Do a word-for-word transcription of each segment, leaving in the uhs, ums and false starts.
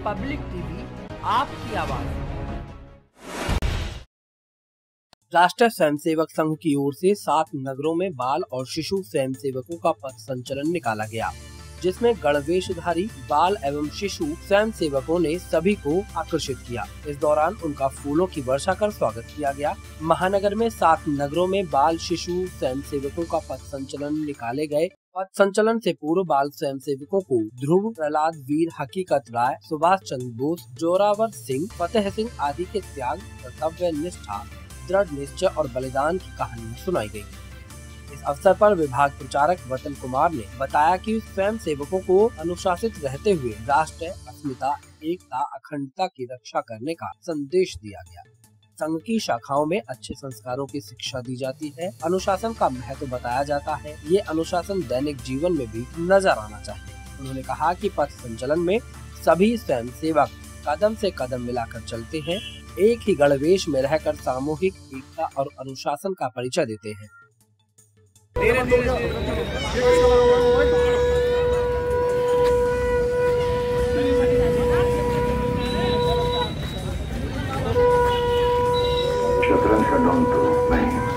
Public TV, आपकी आवाज। राष्ट्रीय स्वयंसेवक संघ की ओर से सात नगरों में बाल और शिशु स्वयंसेवकों का पथ संचलन निकाला गया, जिसमें गणवेशधारी बाल एवं शिशु स्वयंसेवकों ने सभी को आकर्षित किया। इस दौरान उनका फूलों की वर्षा कर स्वागत किया गया। महानगर में सात नगरों में बाल शिशु स्वयंसेवकों का पथ संचलन निकाले गए। पथ संचलन से पूर्व बाल स्वयंसेवकों को ध्रुव, प्रहलाद, वीर, हकीकत राय, सुभाष चंद्र बोस, जोरावर सिंह, फतेह सिंह आदि के त्याग, कर्तव्य निष्ठा, दृढ़ निश्चय और बलिदान की कहानियाँ सुनाई गयी। इस अवसर पर विभाग प्रचारक वतन कुमार ने बताया कि स्वयं सेवकों को अनुशासित रहते हुए राष्ट्र, अस्मिता, एकता, अखंडता की रक्षा करने का संदेश दिया गया। संघ की शाखाओं में अच्छे संस्कारों की शिक्षा दी जाती है। अनुशासन का महत्व बताया जाता है। ये अनुशासन दैनिक जीवन में भी नजर आना चाहिए। उन्होंने कहा कि पथ संचलन में सभी स्वयं सेवक कदम से कदम मिलाकर चलते हैं, एक ही गणवेश में रहकर सामूहिक एकता और अनुशासन का परिचय देते हैं। धीरे शतरंज का डॉन तो मैं ही।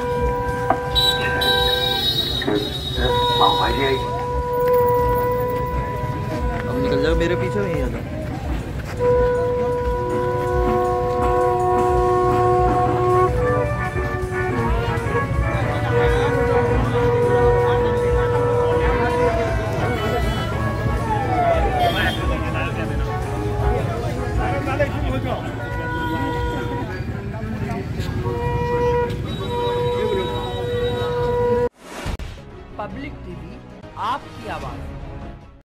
अब निकल जाओ, मेरे पीछे नहीं आता।